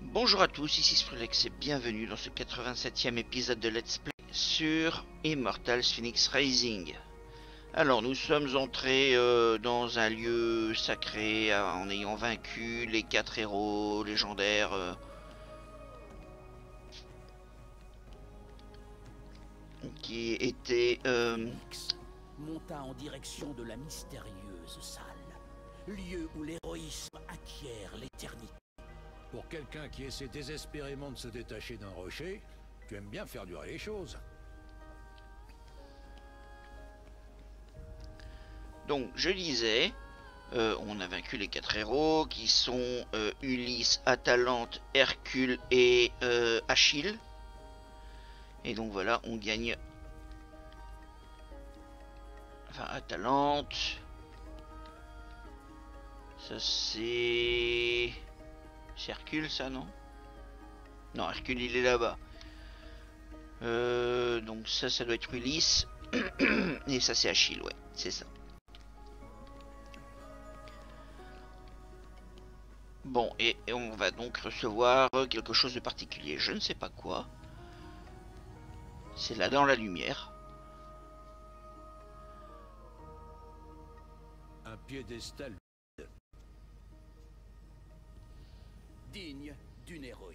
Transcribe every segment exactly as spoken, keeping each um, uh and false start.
Bonjour à tous, ici Skrillex et bienvenue dans ce quatre-vingt-septième épisode de Let's Play sur Immortals Fenyx Rising. Alors nous sommes entrés euh, dans un lieu sacré euh, en ayant vaincu les quatre héros légendaires euh, qui étaient... Euh... Phénix monta en direction de la mystérieuse salle, lieu où l'héroïsme acquiert l'éternité. Pour quelqu'un qui essaie désespérément de se détacher d'un rocher, tu aimes bien faire durer les choses. Donc je disais, euh, on a vaincu les quatre héros qui sont euh, Ulysse, Atalante, Hercule et euh, Achille. Et donc voilà, on gagne... Enfin, Atalante... Ça c'est... C'est Hercule ça, non? Non, Hercule il est là-bas. Euh, donc ça, ça doit être Ulysse. Et ça c'est Achille, ouais, c'est ça. Bon, et, et on va donc recevoir quelque chose de particulier. Je ne sais pas quoi. C'est là dans la lumière. Un piédestal. Digne d'une héroïne.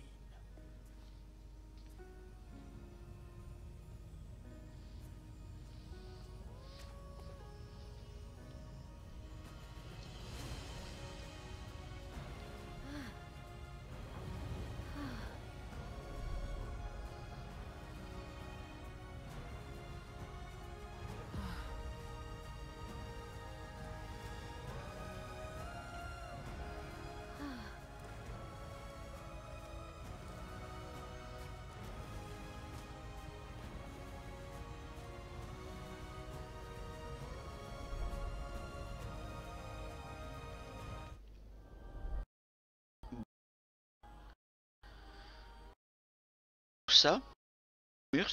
Ça, mur,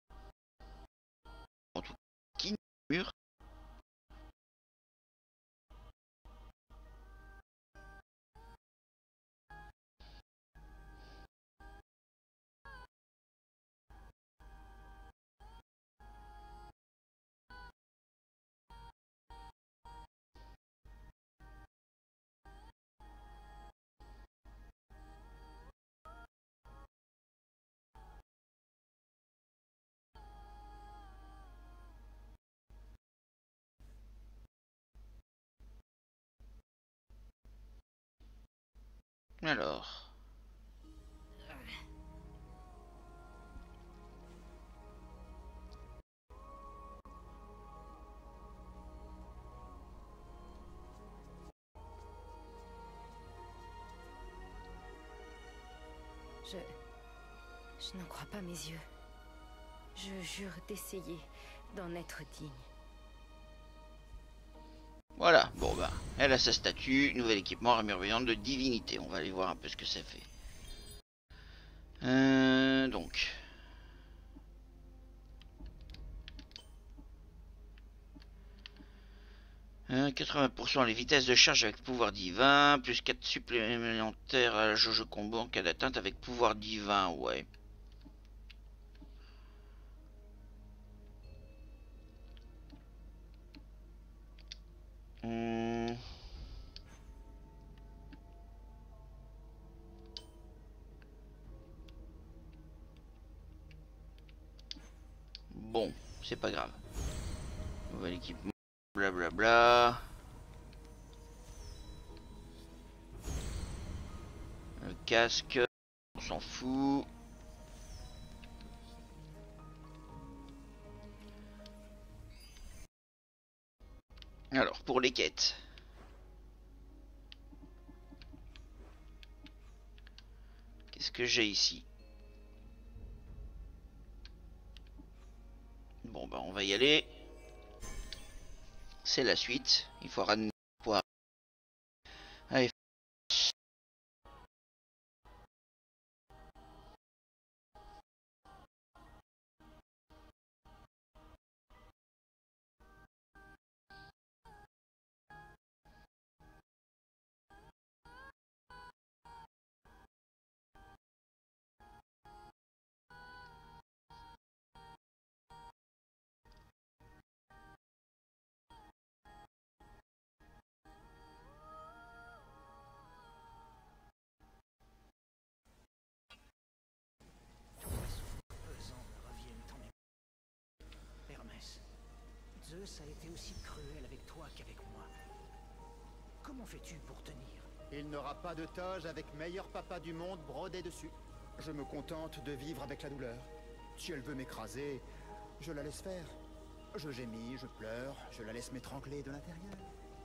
en tout cas, mur. Alors. Je... Je n'en crois pas mes yeux. Je jure d'essayer d'en être digne. Voilà, bon bah, elle a sa statue, nouvel équipement, armure brillante de divinité. On va aller voir un peu ce que ça fait. Euh, donc. Euh, quatre-vingts pour cent les vitesses de charge avec pouvoir divin, plus quatre supplémentaires à la jauge combo en cas d'atteinte avec pouvoir divin, ouais. Hum. Bon, c'est pas grave. Nouvel équipement, blablabla. Le casque, on s'en fout. Alors, pour les quêtes. Qu'est-ce que j'ai ici? Bon, bah, on va y aller. C'est la suite. Il faut ramener pouvoir. Allez. Zeus a été aussi cruel avec toi qu'avec moi. Comment fais-tu pour tenir? Il n'aura pas de toge avec meilleur papa du monde brodé dessus. Je me contente de vivre avec la douleur. Si elle veut m'écraser, je la laisse faire. Je gémis, je pleure, je la laisse m'étrangler de l'intérieur.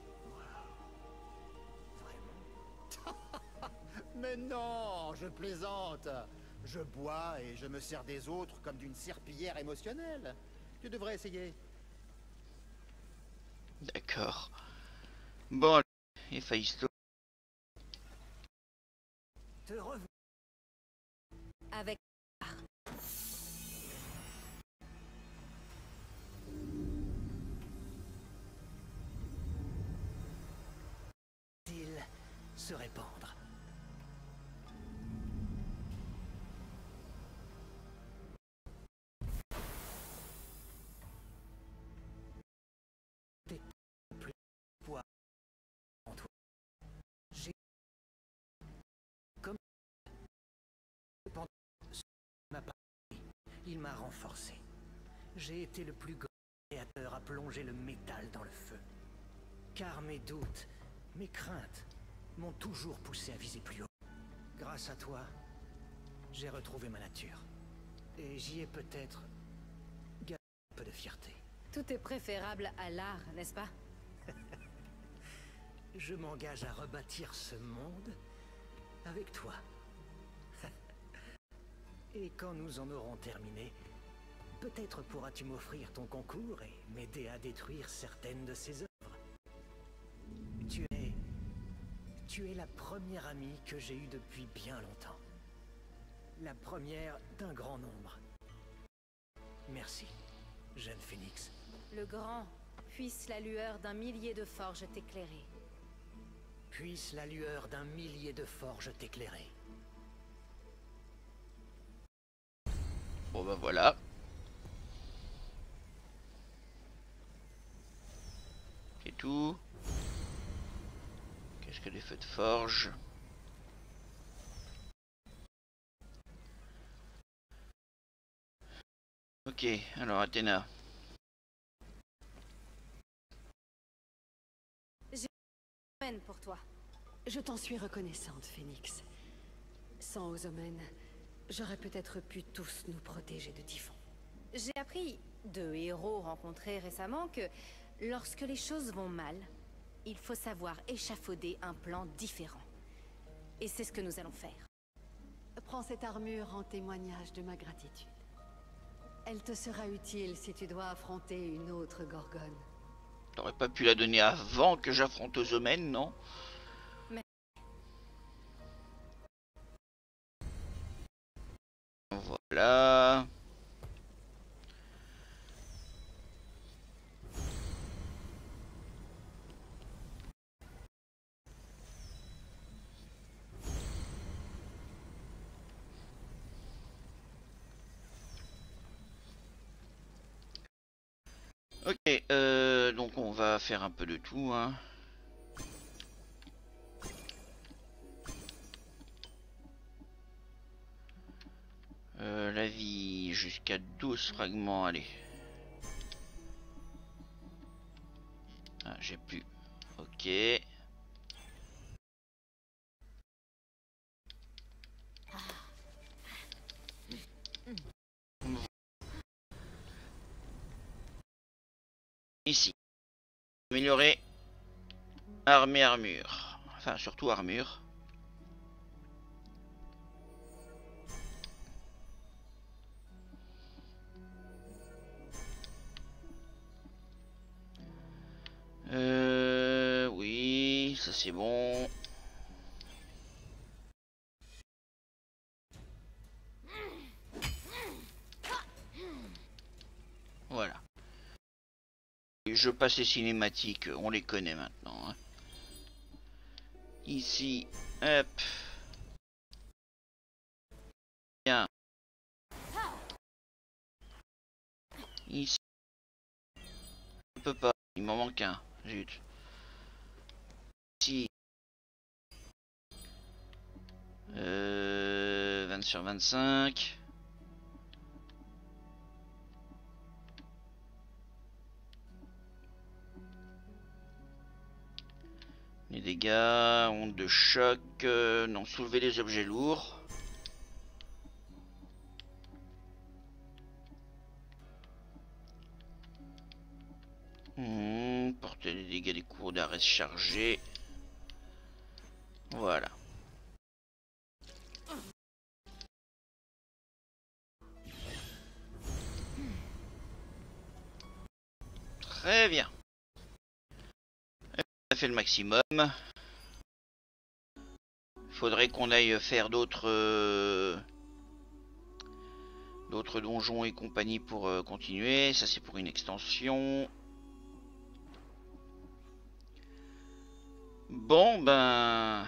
Vraiment? Mais non, je plaisante. Je bois et je me sers des autres comme d'une serpillière émotionnelle. Tu devrais essayer. D'accord. Bon, Héphaïsto. Te revois. Avec... Il se répandre. T'es plus poids en toi. J'ai comme pendant ce m'a pas il m'a renforcé. J'ai été le plus grand créateur à plonger le métal dans le feu. Car mes doutes, mes craintes m'ont toujours poussé à viser plus haut. Grâce à toi, j'ai retrouvé ma nature. Et j'y ai peut-être gagné un peu de fierté. Tout est préférable à l'art, n'est-ce pas? Je m'engage à rebâtir ce monde avec toi. Et quand nous en aurons terminé, peut-être pourras-tu m'offrir ton concours et m'aider à détruire certaines de ses œuvres. Tu es... Tu es la première amie que j'ai eue depuis bien longtemps. La première d'un grand nombre. Merci, jeune phénix. Le grand, puisse la lueur d'un millier de forges t'éclairer. Puisse la lueur d'un millier de forges t'éclairer. Bon bah voilà. C'est tout. Qu'est-ce que les feux de forge? Ok, alors Athéna. Pour toi. Je t'en suis reconnaissante, Phénix. Sans Ozomen, j'aurais peut-être pu tous nous protéger de Typhon. J'ai appris, de héros rencontrés récemment, que lorsque les choses vont mal, il faut savoir échafauder un plan différent. Et c'est ce que nous allons faire. Prends cette armure en témoignage de ma gratitude. Elle te sera utile si tu dois affronter une autre Gorgone. T'aurais pas pu la donner avant que j'affronte Ozomen, non? Mais... Voilà. Ok, euh, donc on va faire un peu de tout, hein. Euh, la vie jusqu'à douze fragments, allez. Ah, j'ai plus. Ok. Ici. Améliorer armée armure. Enfin surtout armure. Euh oui, ça c'est bon. Voilà. Les jeux passés cinématiques, on les connaît maintenant, hein. Ici, hop. Bien. Ici. Je peux pas, il m'en manque un. Zut. Ici. Euh, vingt sur vingt-cinq. dégâts, onde de choc, euh, non, soulever les objets lourds. Hmm, porter des dégâts des cours d'arrêt chargés. Voilà. Très bien. On a fait le maximum. Il faudrait qu'on aille faire d'autres euh, d'autres donjons et compagnie pour euh, continuer. Ça c'est pour une extension. Bon ben...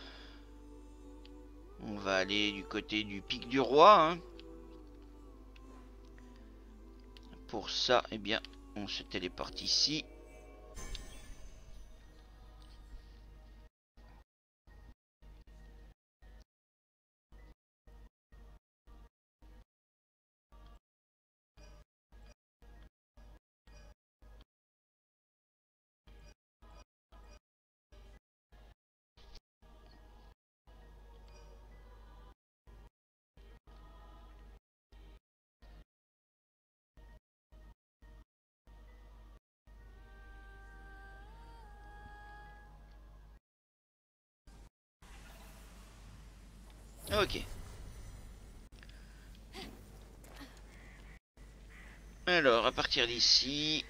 On va aller du côté du pic du roi. Hein. Pour ça, eh bien, on se téléporte ici. Ok. Alors, à partir d'ici...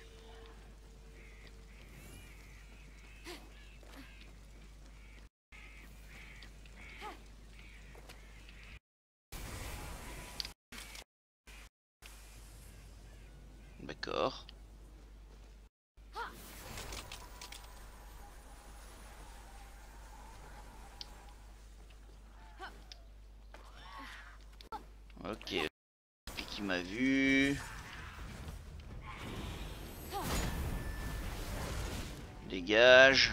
D'accord. Ok. Puis qui m'a vu. Dégage.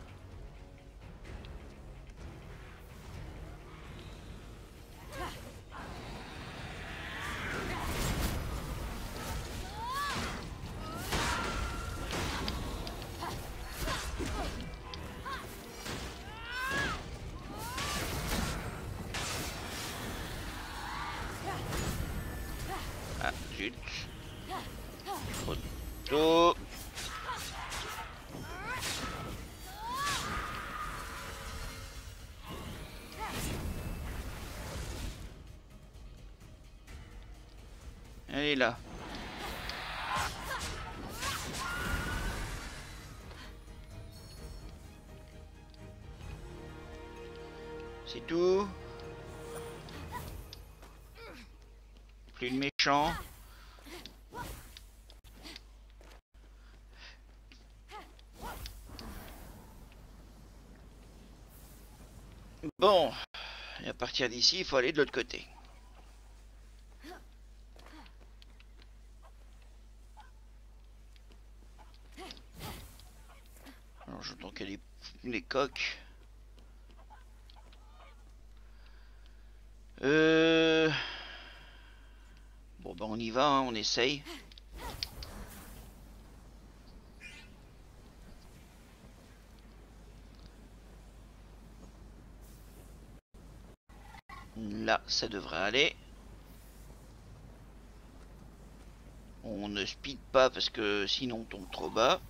Ah, zut. Trop tôt. Elle est là. C'est tout. Plus de méchants. Bon, et à partir d'ici, il faut aller de l'autre côté. Alors j'entends qu'il y a les, les coques. Euh... Bon ben on y va, hein, on essaye. Là, ça devrait aller. On ne speed pas parce que sinon on tombe trop bas.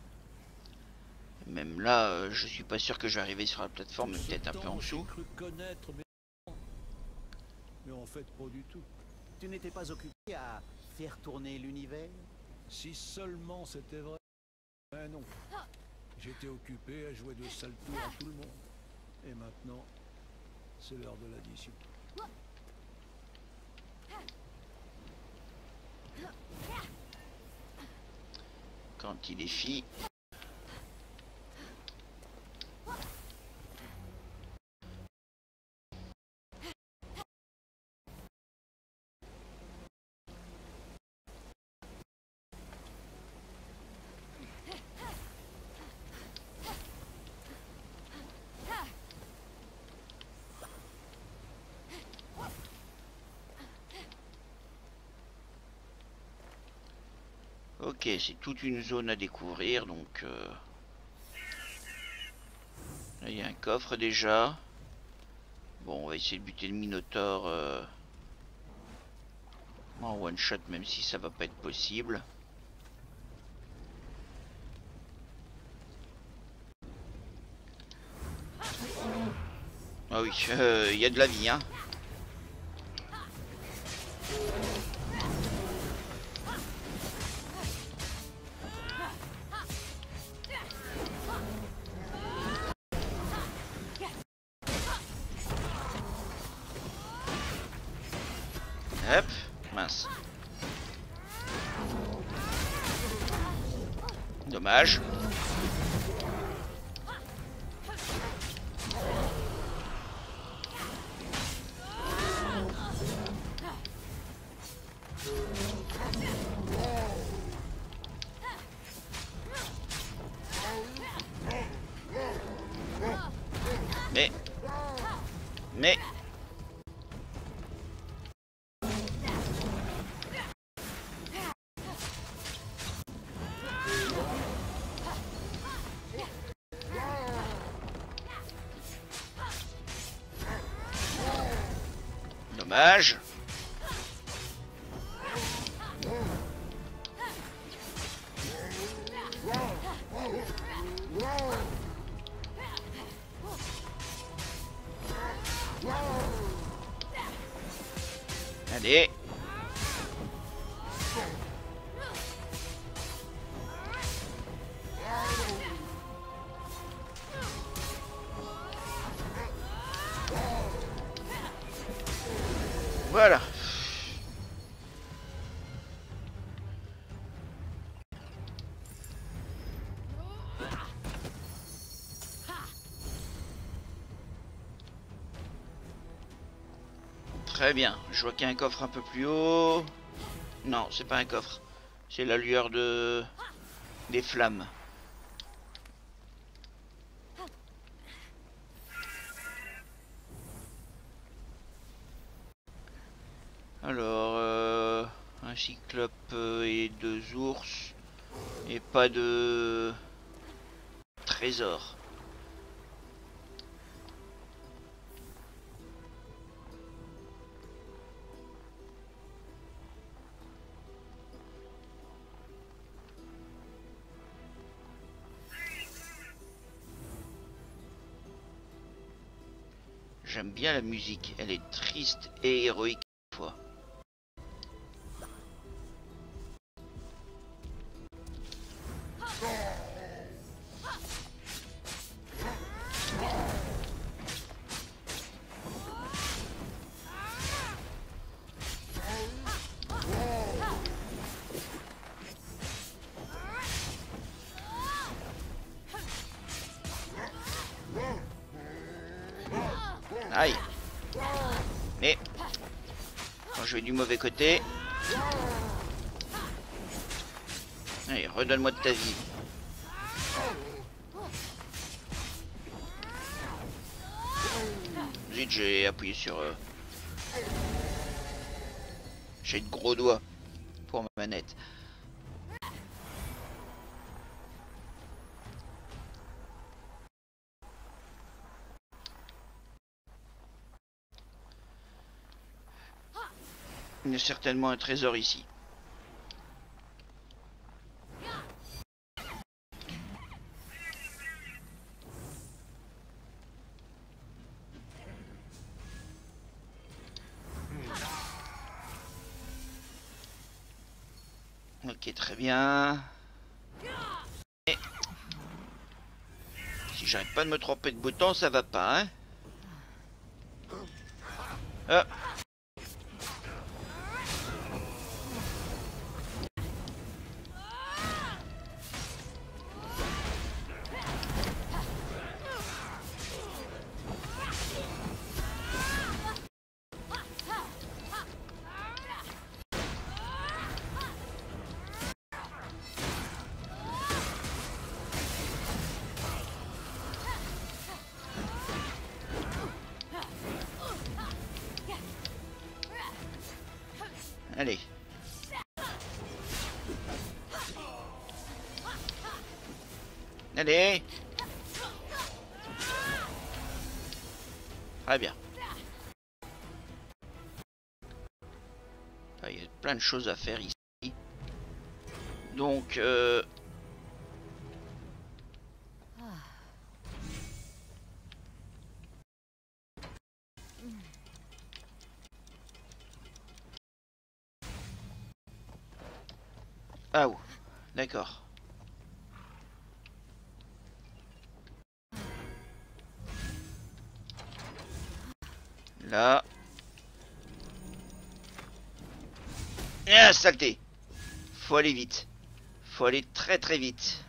Même là, euh, je suis pas sûr que je vais arriver sur la plateforme, peut-être un peu en dessous. Cru connaître, mais... mais en fait pas du tout. Tu n'étais pas occupé à faire tourner l'univers? Si seulement c'était vrai. Mais non. J'étais occupé à jouer de sales tours à tout le monde. Et maintenant, c'est l'heure de l'addition. Quand il est fi. Ok, c'est toute une zone à découvrir, donc euh, Là, il y a un coffre déjà. Bon, on va essayer de buter le Minotaure euh, en one shot, même si ça va pas être possible. Ah oui, il euh, y a de la vie, hein. Hop, mince. Dommage. Mais... Mais... Dommage. Allez. Voilà. Très bien. Je vois qu'il y a un coffre un peu plus haut. Non, c'est pas un coffre. C'est la lueur de... des flammes. Alors, euh, un cyclope et deux ours. Et pas de... trésor. J'aime bien la musique, elle est triste et héroïque à la fois. Aïe. Mais quand je vais du mauvais côté. Allez, redonne-moi de ta vie. Zut, j'ai appuyé sur... Euh... J'ai de gros doigts pour ma manette. Il y a certainement un trésor ici. Ok, très bien. Et... si j'arrête pas de me tromper de bouton, ça va pas, hein. Ah. Allez. Allez. Très bien. Il y a plein de choses à faire ici. Donc, euh... ah ouh, d'accord. Là. Ah, saleté. Faut aller vite. Faut aller très très vite.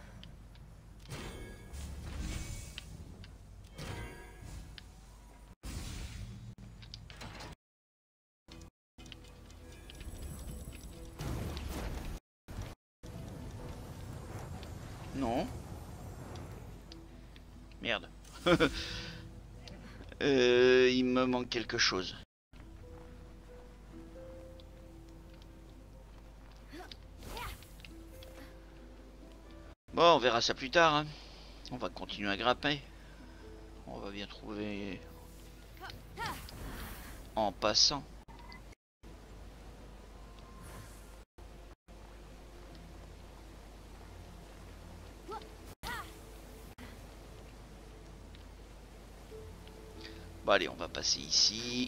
Non. Merde. euh, il me manque quelque chose. Bon, on verra ça plus tard. Hein. On va continuer à grimper. On va bien trouver en passant. Bon allez, on va passer ici.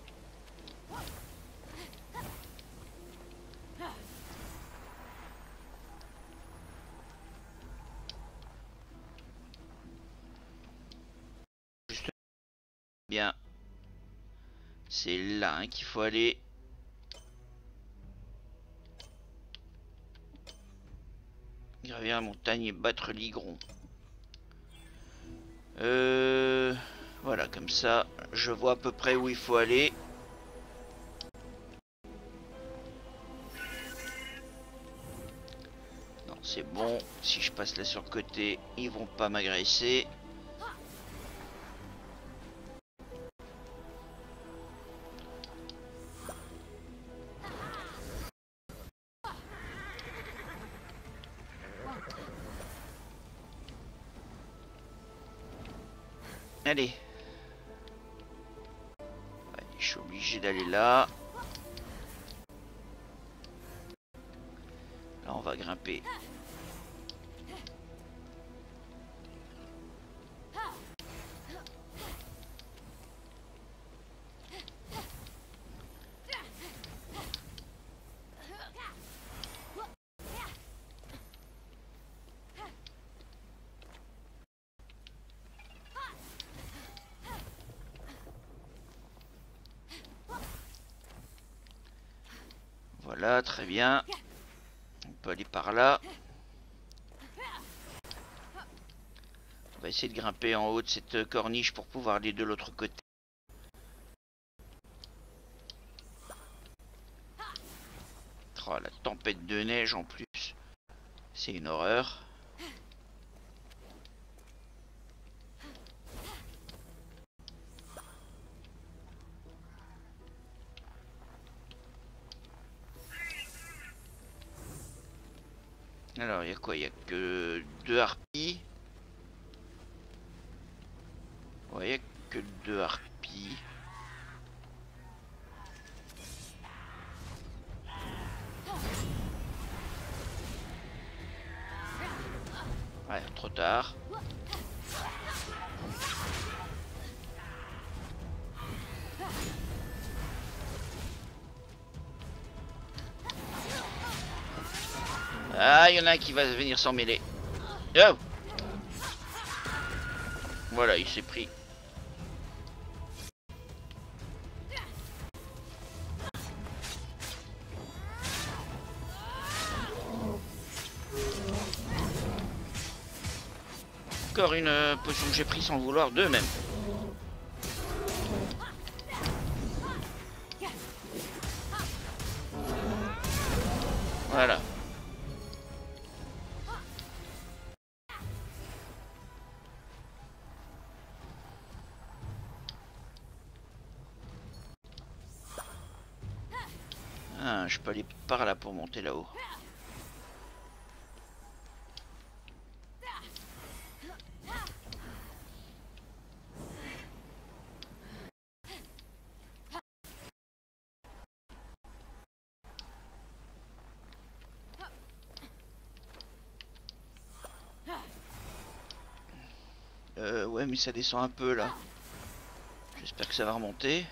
Juste bien. C'est là hein, qu'il faut aller. Gravir la montagne et battre l'Igron. Euh... Voilà, comme ça, je vois à peu près où il faut aller. Non, c'est bon. Si je passe là sur le côté, ils vont pas m'agresser. Allez. Ouais, je suis obligé d'aller là. Là, on va grimper. Voilà, très bien. On peut aller par là. On va essayer de grimper en haut de cette corniche pour pouvoir aller de l'autre côté. Oh, la tempête de neige en plus. C'est une horreur. Alors, il y a quoi? Il y a que deux harpies. Ouais, il n'y a que deux harpies. Ouais, trop tard. Ah, il y en a un qui va venir s'en mêler. Oh! Voilà, il s'est pris. Encore une euh, potion que j'ai pris sans le vouloir d'eux même. Voilà. Ah, je peux aller par là pour monter là-haut. ouais, mais ça descend un peu là. J'espère que ça va remonter.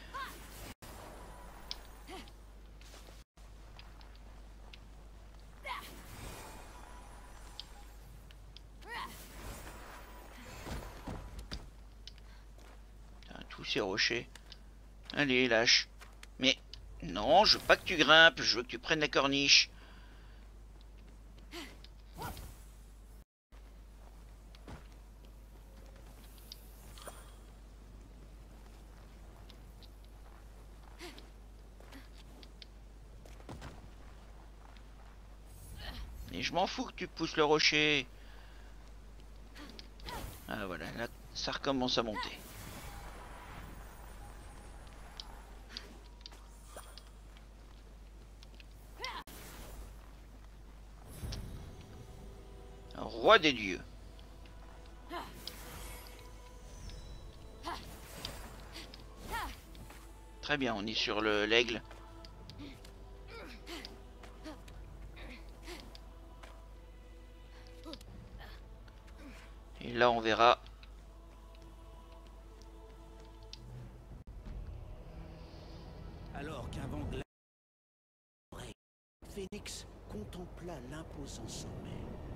Putain, tous ces rochers. Allez, lâche. Mais non, je veux pas que tu grimpes, je veux que tu prennes la corniche. Et je m'en fous que tu pousses le rocher. Ah voilà, là ça recommence à monter. Roi des dieux. Très bien, on est sur le l'aigle. Et là on verra. Alors qu'un vent glacial, Phénix contempla l'imposant sommet.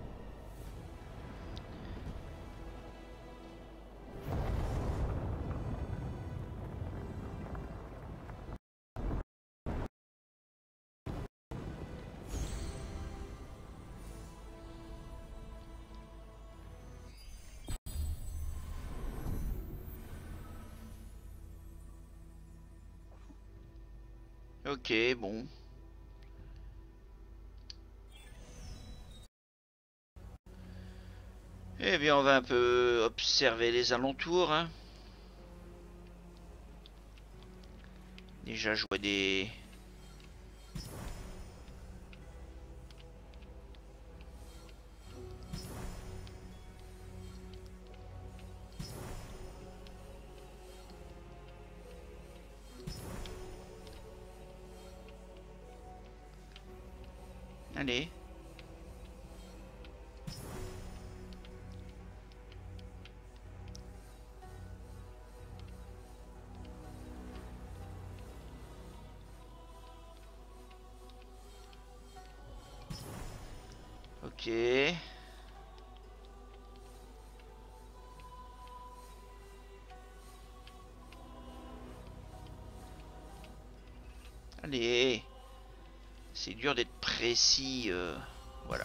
Ok, bon. Eh bien, on va un peu observer les alentours, hein. Déjà, je vois des... Allez. Ok. Allez. C'est dur d'être précis. Euh... Voilà.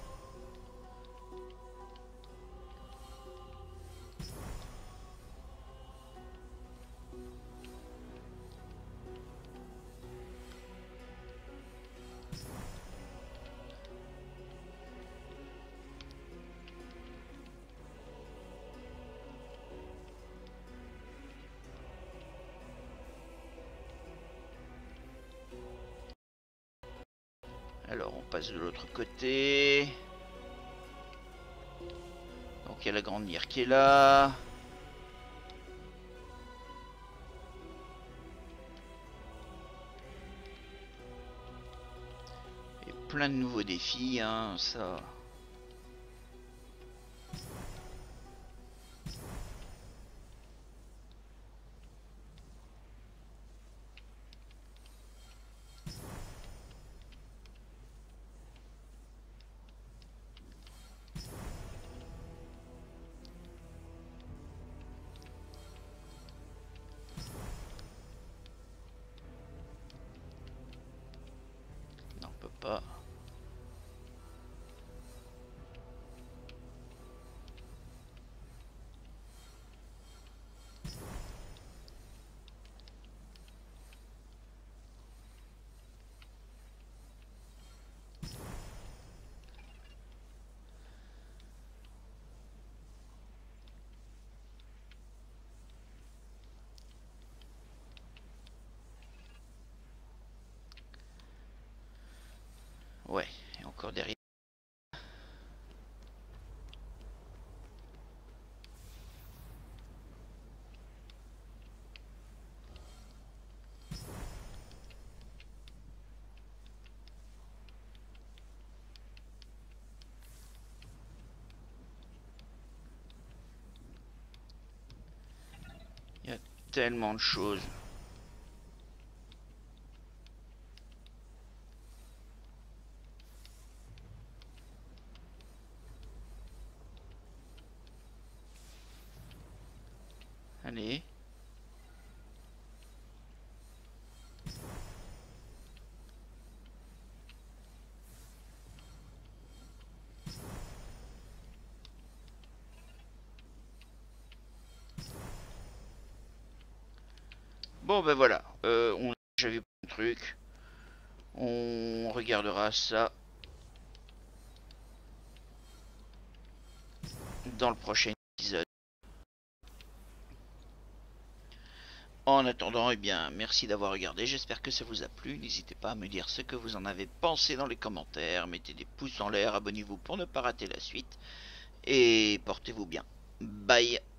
Alors on passe de l'autre côté. Donc il y a la grande lyre qui est là. Et plein de nouveaux défis, hein, ça. Non, on peut pas. tellement de choses. Allez. Bon ben voilà, euh, on a déjà vu plein de trucs. On regardera ça dans le prochain épisode. En attendant, eh bien, merci d'avoir regardé, j'espère que ça vous a plu. N'hésitez pas à me dire ce que vous en avez pensé dans les commentaires. Mettez des pouces en l'air, abonnez-vous pour ne pas rater la suite. Et portez-vous bien. Bye.